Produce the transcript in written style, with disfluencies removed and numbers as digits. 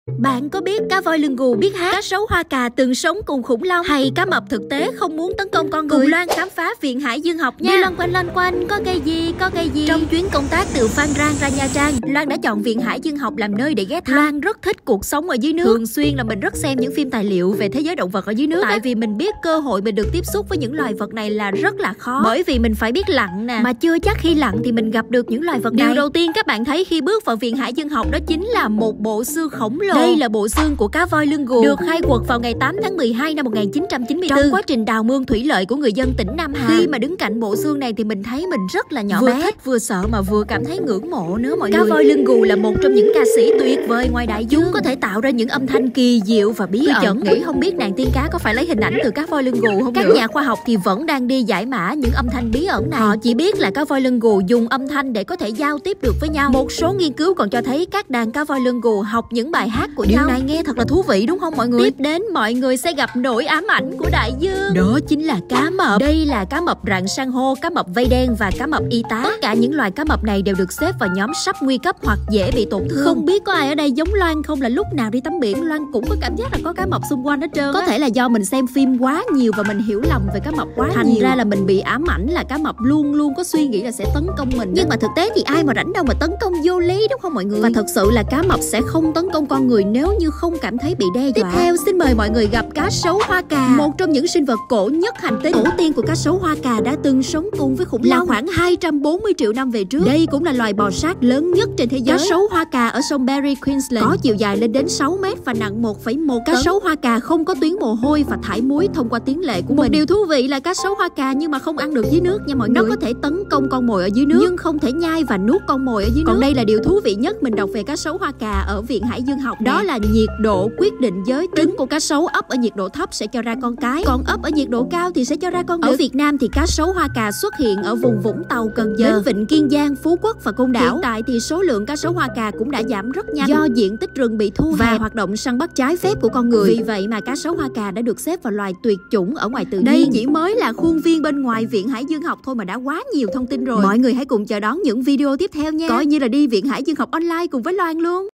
Bạn có biết cá voi lưng gù biết hát, cá sấu hoa cà từng sống cùng khủng long, hay cá mập thực tế không muốn tấn công con người? Cùng Loan khám phá Viện Hải Dương học nha. Đi loanh quanh có cây gì. Trong chuyến công tác từ Phan Rang ra Nha Trang, Loan đã chọn Viện Hải Dương học làm nơi để ghé thăm. Loan rất thích cuộc sống ở dưới nước. Thường xuyên là mình rất xem những phim tài liệu về thế giới động vật ở dưới nước. Tại vì mình biết cơ hội mình được tiếp xúc với những loài vật này là rất là khó. Bởi vì mình phải biết lặn nè, mà chưa chắc khi lặn thì mình gặp được những loài vật này. Điều đầu tiên các bạn thấy khi bước vào Viện Hải Dương học đó chính là một bộ xương khổng lồ. Đây là bộ xương của cá voi lưng gù, được khai quật vào ngày 8 tháng 12 năm 1994 trong quá trình đào mương thủy lợi của người dân tỉnh Nam Hà. Khi mà đứng cạnh bộ xương này thì mình thấy mình rất là nhỏ bé, vừa thích vừa sợ mà vừa cảm thấy ngưỡng mộ nữa mọi người. Cá voi lưng gù là một trong những ca sĩ tuyệt vời ngoài đại dương. Chúng có thể tạo ra những âm thanh kỳ diệu và bí ẩn. Tôi nghĩ không biết nàng tiên cá có phải lấy hình ảnh từ cá voi lưng gù không? Các nhà khoa học thì vẫn đang đi giải mã những âm thanh bí ẩn này. Họ chỉ biết là cá voi lưng gù dùng âm thanh để có thể giao tiếp được với nhau. Một số nghiên cứu còn cho thấy các đàn cá voi lưng gù học những bài hát của nhau. Điều này nghe thật là thú vị đúng không mọi người? Tiếp đến mọi người sẽ gặp nỗi ám ảnh của đại dương. Đó chính là cá mập. Đây là cá mập rạn san hô, cá mập vây đen và cá mập y tá. Tất cả những loài cá mập này đều được xếp vào nhóm sắp nguy cấp hoặc dễ bị tổn thương. Không biết có ai ở đây giống Loan không, là lúc nào đi tắm biển Loan cũng có cảm giác là có cá mập xung quanh hết trơn. Có thể là do mình xem phim quá nhiều và mình hiểu lầm về cá mập quá thành nhiều. Ra là mình bị ám ảnh là cá mập luôn luôn có suy nghĩ là sẽ tấn công mình. Nhưng mà thực tế thì ai mà rảnh đâu mà tấn công vô lý đúng không mọi người? Và thật sự là cá mập sẽ không tấn công con người nếu như không cảm thấy bị đe dọa. Tiếp theo xin mời mọi người gặp cá sấu hoa cà, một trong những sinh vật cổ nhất hành tinh. Tổ tiên của cá sấu hoa cà đã từng sống cùng với khủng long là khoảng 240 triệu năm về trước. Đây cũng là loài bò sát lớn nhất trên thế giới. Cá sấu hoa cà ở sông Berry, Queensland có chiều dài lên đến 6 mét và nặng 1,1 tấn. Cá sấu hoa cà không có tuyến mồ hôi và thải muối thông qua tiếng lệ của mình. Một điều thú vị là cá sấu hoa cà nhưng mà không ăn được dưới nước nha mọi người. Nó có thể tấn công con mồi ở dưới nước nhưng không thể nhai và nuốt con mồi ở dưới nước. Còn đây là điều thú vị nhất mình đọc về cá sấu hoa cà ở Viện Hải Dương học. Đó là nhiệt độ quyết định giới tính. Trứng của cá sấu ấp ở nhiệt độ thấp sẽ cho ra con cái, còn ấp ở nhiệt độ cao thì sẽ cho ra con đực. Ở Việt Nam thì cá sấu hoa cà xuất hiện ở vùng Vũng Tàu, Cần Giờ, đến Vịnh Kiên Giang, Phú Quốc và Côn Đảo. Hiện tại thì số lượng cá sấu hoa cà cũng đã giảm rất nhanh do diện tích rừng bị thu hẹp và hoạt động săn bắt trái phép của con người. Vì vậy mà cá sấu hoa cà đã được xếp vào loài tuyệt chủng ở ngoài tự nhiên. Đây chỉ mới là khuôn viên bên ngoài Viện Hải Dương học thôi mà đã quá nhiều thông tin rồi. Mọi người hãy cùng chờ đón những video tiếp theo nha. Coi như là đi Viện Hải Dương học online cùng với Loan luôn.